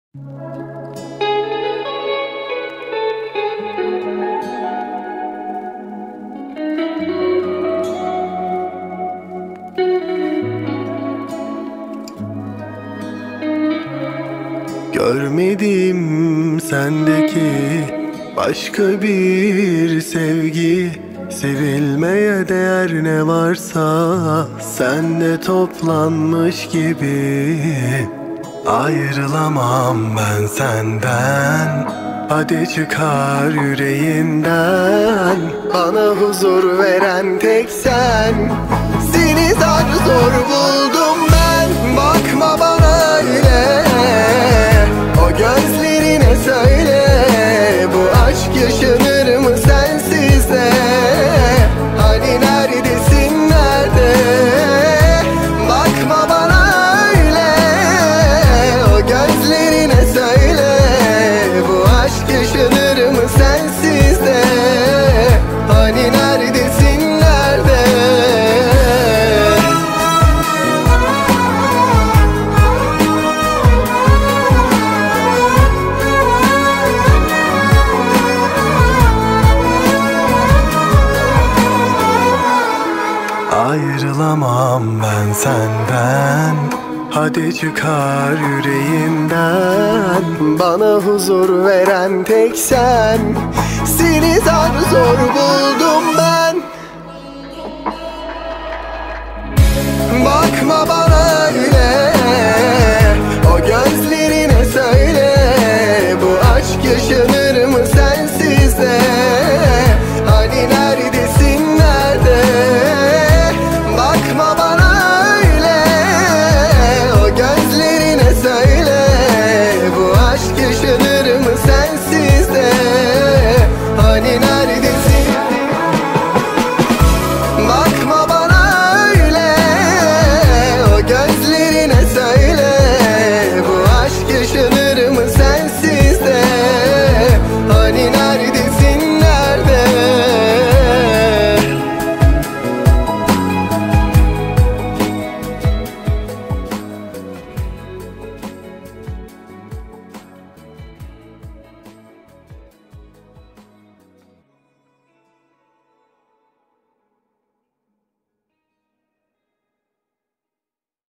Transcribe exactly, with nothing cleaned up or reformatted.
Görmedim sendeki başka bir sevgi. Sevilmeye değer ne varsa sende toplanmış gibi. Ayrılamam ben senden, hadi çıkar yüreğinden. Bana huzur veren tek sen, seni zar zor buldum ben. Bakma bana öyle, o gözlerine söyle, bu aşk yaşanır mı sensiz de? Hani neredesin, nerede? Bakma bana öyle, o gözlerine söyle, bu aşk yaşanır mı sensiz de? Hani neredesin, nerede? Ayrılamam ben senden, hadi çıkar yüreğimden. Bana huzur veren tek sen, seni zar zor buldum ben. Bakma bana öyle,